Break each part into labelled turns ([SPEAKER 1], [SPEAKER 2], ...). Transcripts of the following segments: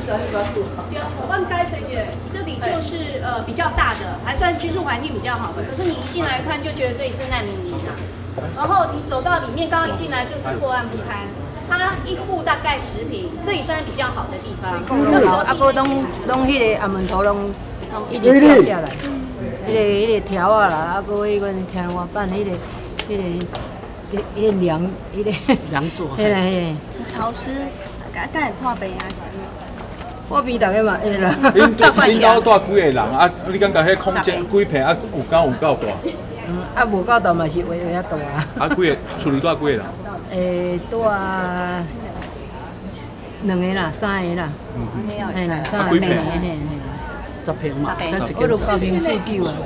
[SPEAKER 1] 我帮你该水姐，这里就是比较大的，还算居住环境比较好的。可是你一进来看就觉得这里是难民营啊。然后你走到里面，刚刚一进来就是破烂不堪。它一户大概10坪，这里算比较好的地方。
[SPEAKER 2] 啊，个拢迄个阿门头拢一直掉下来，迄个条啊啦，啊个迄个天花板迄个梁，迄个
[SPEAKER 3] 梁座，
[SPEAKER 2] 迄个
[SPEAKER 1] 潮湿，敢会破病啊？
[SPEAKER 2] 破病大概嘛会啦。
[SPEAKER 4] 恁兜住几个人啊？你感觉迄空间几平啊？有够大？
[SPEAKER 2] 啊无够大嘛是话遐大啊。
[SPEAKER 4] 啊，几个厝里住几个人？
[SPEAKER 2] 住2个啦，3个啦，嘿啦，3个嘿。
[SPEAKER 3] 10平嘛，
[SPEAKER 2] 我就9平4九啊，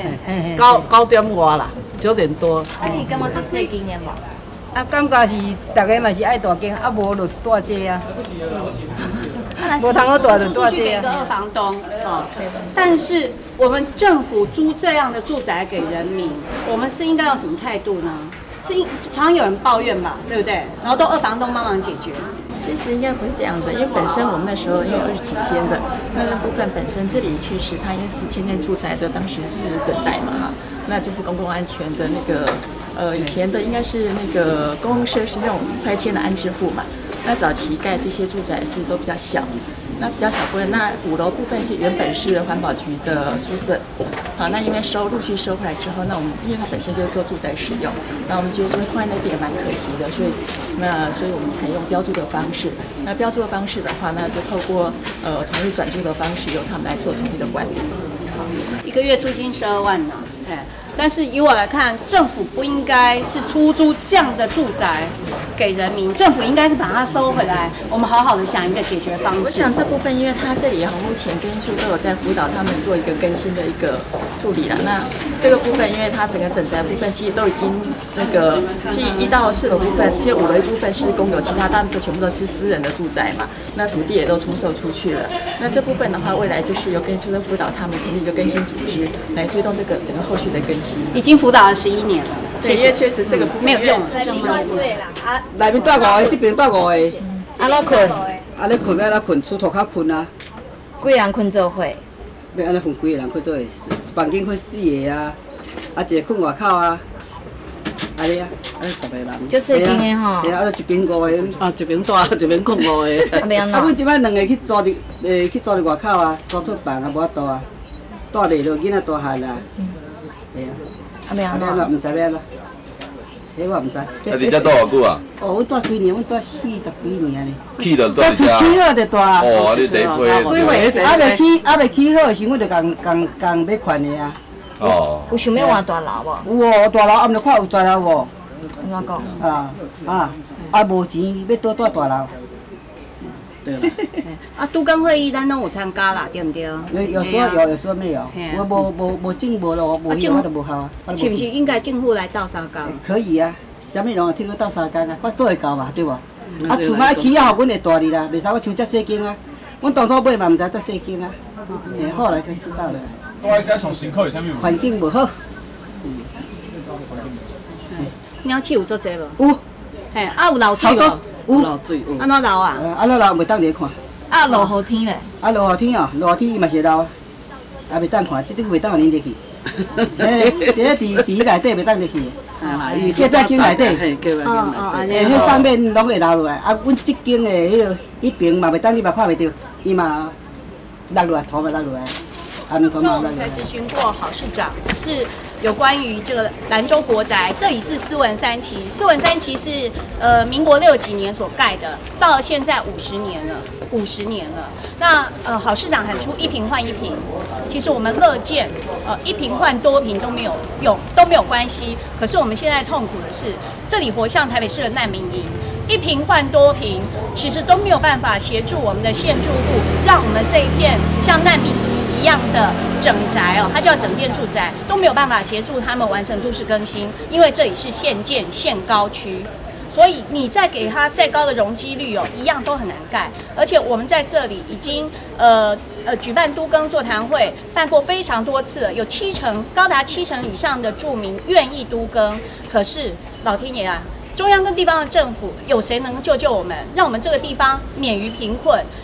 [SPEAKER 3] 9点外啦，9点多。
[SPEAKER 5] 啊，你感觉足细间的无？
[SPEAKER 2] 啊，感觉是大家嘛是爱大间，啊无就大这啊。无通好大就大这
[SPEAKER 1] 给个
[SPEAKER 2] 啊。
[SPEAKER 1] 2房东哦，但是我们政府租这样的住宅给人民，我们是应该有什么态度呢？常常有人抱怨吧，对不对？然后都2房东帮忙解决。
[SPEAKER 6] 其实应该不是这样子，因为本身我们那时候因为20几间的那个部分，本身这里确实它因为是签建住宅的，当时是整宅嘛哈，那就是公共安全的那个以前的应该是那个公共设施那种拆迁的安置户嘛，那早期盖这些住宅是都比较小。那比较小部分，那5楼部分是原本是环保局的宿舍，好，那因为陆续收回来之后，那我们因为它本身就是做住宅使用，那我们觉得说放在那边蛮可惜的，所以我们采用标注的方式。那标注的方式的话，那就透过同意转租的方式，由他们来做统一的管理。
[SPEAKER 1] 1个月租金12万呢，但是以我来看，政府不应该是出租这样的住宅给人民，政府应该是把它收回来，我们好好的想一个解决方式。
[SPEAKER 6] 我想这部分，因为它这里目前跟处都有在辅导他们做一个更新的一个处理了。那这个部分，因为它整个整宅部分其实都已经那个，其实1到4楼部分，其实5楼一部分是公有，其他大部分全部都是私人的住宅嘛。那土地也都出售出去了。那这部分的话，未来就是由跟处的辅导他们成立一个更新组织，来推动这个整个后续的更新。
[SPEAKER 1] 已经辅导了11年了，
[SPEAKER 6] 对，因为确实这个
[SPEAKER 1] 没有用，11年对啦。啊，
[SPEAKER 3] 内面住5个，这边住5个。
[SPEAKER 2] 啊，哪困？
[SPEAKER 3] 啊，咧困要哪困？厝头较困啊。
[SPEAKER 5] 几人困做伙？
[SPEAKER 3] 要安尼分几个人困做伙？一房间困4个啊，啊一个困外口啊，安尼啊，10个人。
[SPEAKER 5] 就细间的吼。
[SPEAKER 3] 对啊，一边5个，啊一边大，一边困5个。
[SPEAKER 5] 啊，免
[SPEAKER 3] 啊，阮即摆2个去租伫外口啊，租套房啊，无法度啊，住袂落，囡仔大汉啦。对啊。
[SPEAKER 5] 啊，免
[SPEAKER 3] 安怎？毋知要安怎？迄我毋知。
[SPEAKER 7] 啊，你遮住偌久啊？
[SPEAKER 3] 哦，阮住几年？阮住40几年呢。
[SPEAKER 7] 起就住
[SPEAKER 3] 这厝起好就住啊。
[SPEAKER 7] 哦，你第一批。
[SPEAKER 3] 未起好的时，阮就共要款的啊。
[SPEAKER 7] 哦。
[SPEAKER 5] 有想要换大楼无？
[SPEAKER 3] 有哦，大楼啊，毋着看有大楼无？
[SPEAKER 5] 安怎讲？
[SPEAKER 3] 无钱要住大楼。对了。
[SPEAKER 1] 啊，都更会议咱都有参加啦，对不对？
[SPEAKER 3] 有时候有，有时候没有。我无证无咯，无我都无效啊。
[SPEAKER 1] 是不是应该政府来斗相共？
[SPEAKER 3] 可以啊，啥物人听去斗相共啊？我做会到嘛，对无？啊，厝嘛起啊，互阮会大哩啦，袂使我像遮细间啊。阮当初买嘛，毋知遮细间啊。后来才知道了。
[SPEAKER 4] 我遮从辛苦是啥物？
[SPEAKER 3] 环境无好。
[SPEAKER 1] 鸟鼠有做这无？
[SPEAKER 3] 有。
[SPEAKER 1] 嘿，啊有漏水无？
[SPEAKER 3] 有漏水有。
[SPEAKER 1] 安怎漏啊？
[SPEAKER 3] 安怎漏袂当嚟看。
[SPEAKER 5] 啊，落雨天咧？
[SPEAKER 3] 啊，落雨天哦，落雨天伊嘛是会漏啊，也袂当看，即阵袂当拎入去。伫迄内底袂当入去。隔壁间内底。迄上面拢会流落来，啊，阮即间的迄个一边嘛袂当，你嘛看袂到，伊嘛落落来，土嘛落落来，土嘛落落来。
[SPEAKER 1] 才咨询过郝市长，是有关于这个兰州国宅，这里是斯文3期，斯文3期是民国60几年所盖的，到了现在50年了，50年了。那郝市长喊出1坪换1坪，其实我们乐见1坪换多坪都没有用，都没有关系。可是我们现在痛苦的是，这里活像台北市的难民营。1坪换多坪，其实都没有办法协助我们的现住户，让我们这一片像难民营一样的整宅它叫整建住宅，都没有办法协助他们完成都市更新，因为这里是限建限高区，所以你再给他再高的容积率一样都很难盖。而且我们在这里已经举办都更座谈会，办过非常多次了，有高达七成以上的住民愿意都更，可是老天爷啊！中央跟地方的政府有谁能救我们，让我们这个地方免于贫困？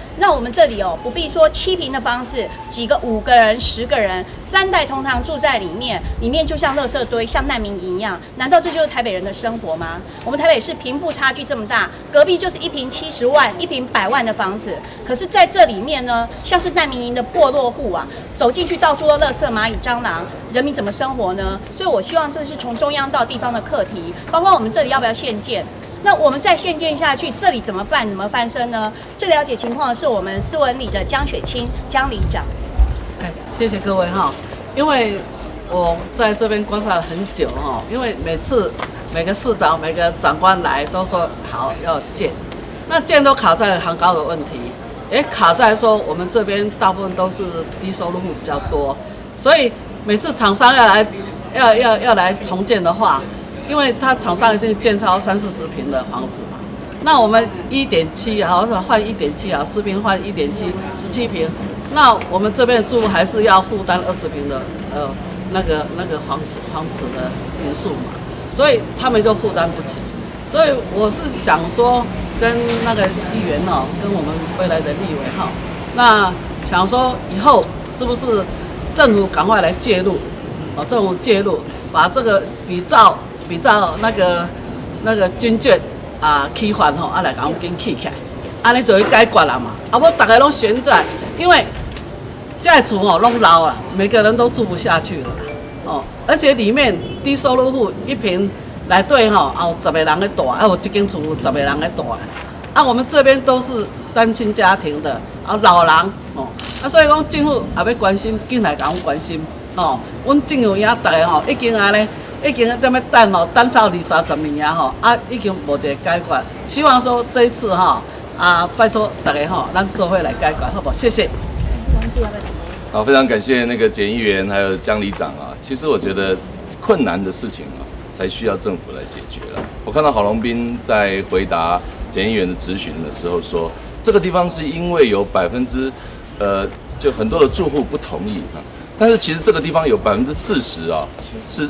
[SPEAKER 1] 那我们这里不必说7坪的房子，几个5个人、10个人，3代同堂住在里面就像垃圾堆、像难民营一样，难道这就是台北人的生活吗？我们台北市贫富差距这么大，隔壁就是1坪70万、1坪100万的房子，可是在这里面呢，像是难民营的破落户啊，走进去到处都垃圾、蚂蚁、蟑螂，人民怎么生活呢？所以我希望这是从中央到地方的课题，包括我们这里要不要限建？那我们再限建下去，这里怎么办？怎么翻身呢？最了解情况的是我们斯文里的江雪清江里长。
[SPEAKER 8] 谢谢各位哈，因为我在这边观察了很久哈，因为每个市长、每个长官来都说好要建，那建都卡在行高的问题，也卡在说我们这边大部分都是低收入户比较多，所以每次厂商要来重建的话。因为他厂商一定建超30-40坪的房子嘛，那我们1.7好像换1.7啊，4坪换1.7，17坪，那我们这边的住户还是要负担20坪的那个房子的坪数嘛，所以他们就负担不起。所以我是想说，跟那个议员跟我们未来的立委那想说以后是不是政府赶快来介入，政府介入，把这个比照那个军眷起还来甲我们紧起起来，安尼就会解决了嘛。无大家拢悬在，因为这个厝拢老了，每个人都住不下去了而且里面低收入户1坪内底有10个人在住，有一间厝有10个人在住我们这边都是单亲家庭的老人所以讲政府也要关心，紧来甲我们关心阮政府遐大家已经安尼。已经在那等到20-30年已经无一个解决。希望说这一次拜托大家咱做伙来解决，好不好？谢谢。
[SPEAKER 7] 好，非常感谢那个简议员还有江里长其实我觉得困难的事情才需要政府来解决了。我看到郝龙斌在回答简议员的质询的时候说，这个地方是因为有就很多的住户不同意但是其实这个地方有40%是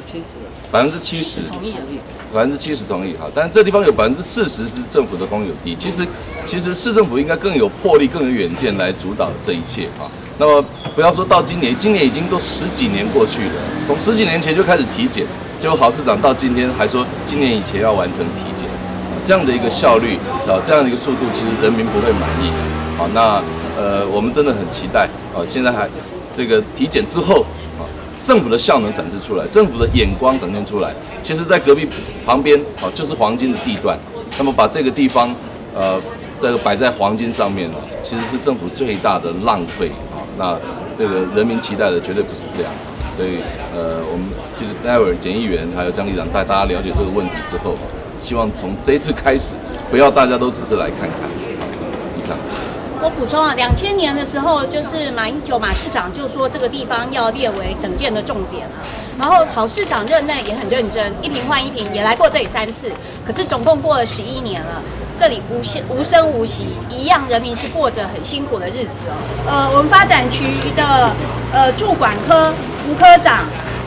[SPEAKER 7] 70%同意，70%同意但是这地方有40%是政府的公有地。其实市政府应该更有魄力、更有远见来主导这一切那么不要说到今年已经都10几年过去了，从10几年前就开始体检，结果郝市长到今天还说今年以前要完成体检，这样的一个效率这样的一个速度，其实人民不会满意那我们真的很期待现在还。这个体检之后政府的效能展示出来，政府的眼光展现出来。其实，在隔壁旁边就是黄金的地段，那么把这个地方这个摆在黄金上面其实是政府最大的浪费那这个人民期待的绝对不是这样。所以我们其实待会儿简议员还有江里长带大家了解这个问题之后，希望从这一次开始，不要大家都只是来看看。以上。
[SPEAKER 1] 我补充2000年的时候，就是马英九马市长就说这个地方要列为整建的重点然后郝市长任内也很认真，1坪换1坪，也来过这里3次，可是总共过了11年了，这里无声无息，一样人民是过着很辛苦的日子我们发展局的驻管科吴科长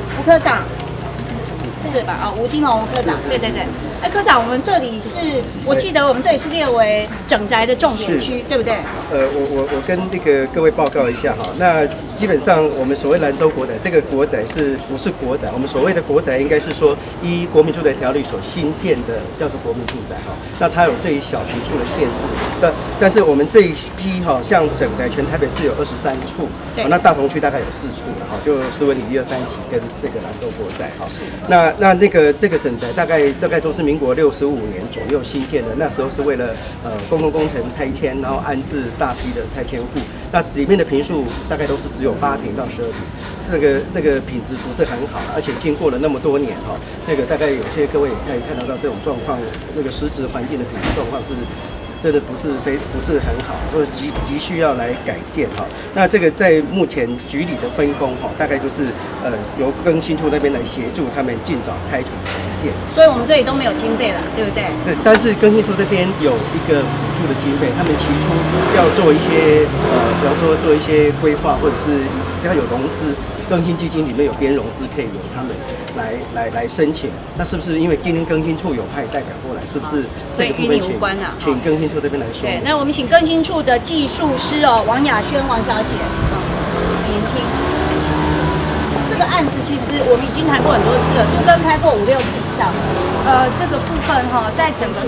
[SPEAKER 1] 是吧？吴金龙科长，对。科长，我们这里我记得我们这里是列为整宅的重点区，对不对？
[SPEAKER 9] 我跟那个各位报告一下那基本上我们所谓兰州国宅，这个国宅不是国宅？我们所谓的国宅应该是说依国民住宅条例所新建的叫做国民住宅那它有这一小坪数的限制但是我们这一批像整宅全台北市有23处那大同区大概有4处就斯文里1、2、3期跟这个兰州国宅那个这个整宅大概都是民国65年左右新建的，那时候是为了公共工程拆迁，然后安置大批的拆迁户。那里面的坪数大概都是只有8坪到12坪，那个品质不是很好，而且经过了那么多年那个大概有些各位也可以看得到这种状况，那个实质环境的品质状况是。真的不是很好，所以急需要来改建那这个在目前局里的分工大概就是由更新处那边来协助他们尽早拆除重建。
[SPEAKER 1] 所以我们这里都没有经费了，对不对？
[SPEAKER 9] 对，但是更新处这边有一个补助的经费，他们起初要做一些比方说做一些规划或者是要有融资，更新基金里面有编融资，可以由他们来申请。那是不是因为今天更新处有派代表过来，是不是这个部分请更新处这边来说？
[SPEAKER 1] 对，那我们请更新处的技术师王雅轩王小姐，很年轻。这个案子其实我们已经谈过很多次了，都跟开过5、6次以上。这个部分在整个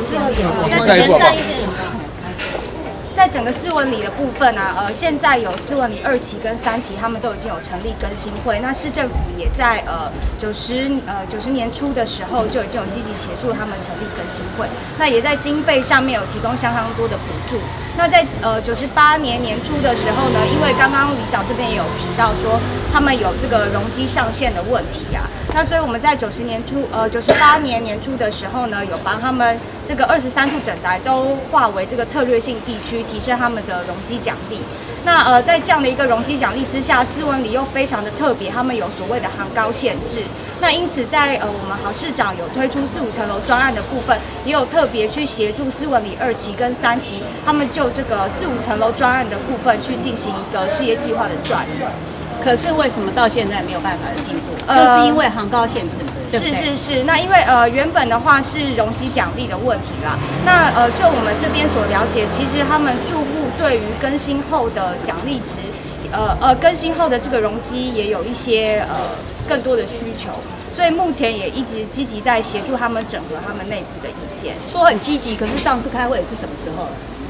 [SPEAKER 1] 在整个斯文里的部分啊，现在有斯文里2期跟3期，他们都已经有成立更新会。那市政府也在90年初的时候就已经有积极协助他们成立更新会。那也在经费上面有提供相当多的补助。那在98年年初的时候呢，因为刚刚里长这边也有提到说他们有这个容积上限的问题啊，那所以我们在98年年初的时候呢，有帮他们这个23处整宅都划为这个策略性地区，提升他们的容积奖励。那在这样的一个容积奖励之下，斯文里又非常的特别，他们有所谓的行高限制。那因此在我们郝市长有推出4、5层楼专案的部分，也有特别去协助斯文里2期跟3期，他们就这个4、5层楼专案的部分去进行一个事业计划的转移。可是为什么到现在没有办法的进步？就是因为行高限制嘛。是。那因为原本的话是容积奖励的问题啦。那就我们这边所了解，其实他们住户对于更新后的奖励值，更新后的这个容积也有一些更多的需求。所以目前也一直积极在协助他们整合他们内部的意见。 说很积极，可是上次开会是什么时候？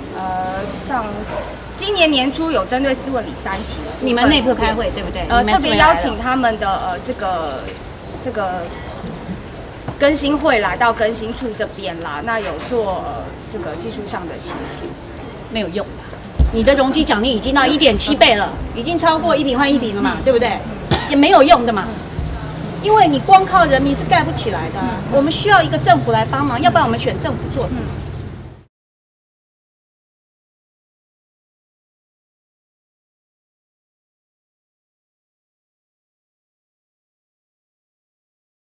[SPEAKER 10] 今年年初有针对斯文里3期，
[SPEAKER 1] 你们内部开会对不对？
[SPEAKER 10] 特别邀请他们的这个更新会来到更新处这边啦，那有做这个技术上的协助，
[SPEAKER 1] 没有用吧？你的容积奖励已经到1.7倍了，已经超过1坪换1坪了嘛，对不对？也没有用的嘛。因为你光靠人民是盖不起来的，我们需要一个政府来帮忙，要不然我们选政府做什么？